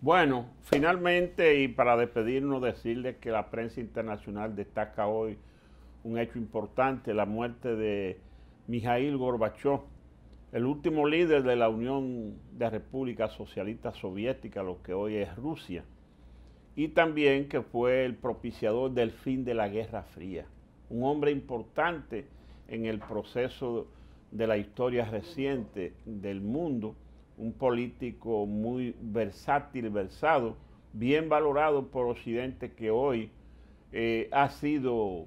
Bueno, finalmente, y para despedirnos, decirles que la prensa internacional destaca hoy un hecho importante, la muerte de Mikhail Gorbachev, el último líder de la Unión de Repúblicas Socialistas Soviéticas, lo que hoy es Rusia, y también que fue el propiciador del fin de la Guerra Fría, un hombre importante en el proceso de la historia reciente del mundo, un político muy versátil, versado, bien valorado por Occidente, que hoy ha sido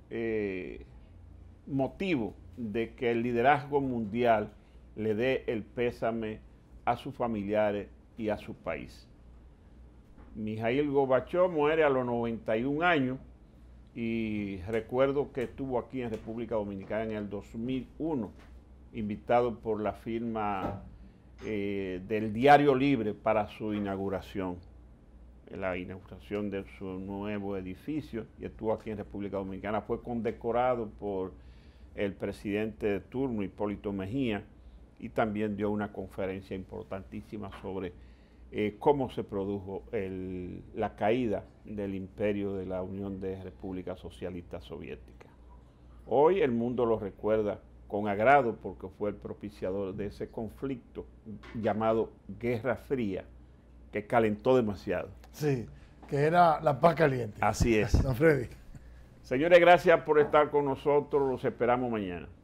motivo de que el liderazgo mundial le dé el pésame a sus familiares y a su país. Mikhail Gorbachev muere a los 91 años y recuerdo que estuvo aquí en República Dominicana en el 2001, invitado por la firma del Diario Libre para su inauguración, la inauguración de su nuevo edificio, y estuvo aquí en República Dominicana. Fue condecorado por el presidente de turno, Hipólito Mejía, y también dio una conferencia importantísima sobre cómo se produjo la caída del imperio de la Unión de Repúblicas Socialistas Soviéticas. Hoy el mundo lo recuerda con agrado porque fue el propiciador de ese conflicto llamado Guerra Fría, que calentó demasiado. Sí, que era la paz caliente. Así es. Don Freddy. Señores, gracias por estar con nosotros, los esperamos mañana.